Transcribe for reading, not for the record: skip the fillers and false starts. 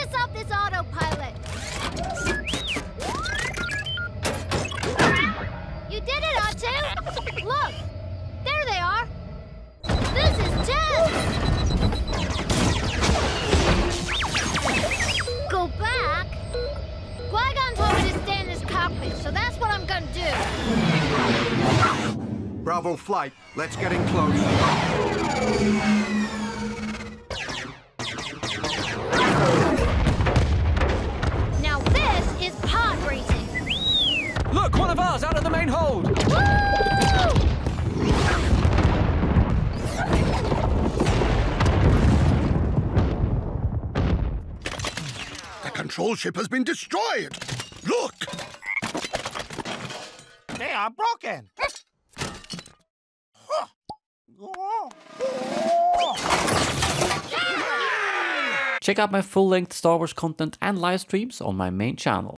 us off this autopilot. You did it, R2. Look, there they are. This is Ted. Go back? Qui-Gon told me to stay in this cockpit, so that's what I'm gonna do. Bravo flight, let's get in close. Now this is pod racing. Look, one of ours out of the main hold. Woo! The control ship has been destroyed. Look! They are broken. Check out my full-length Star Wars content and live streams on my main channel.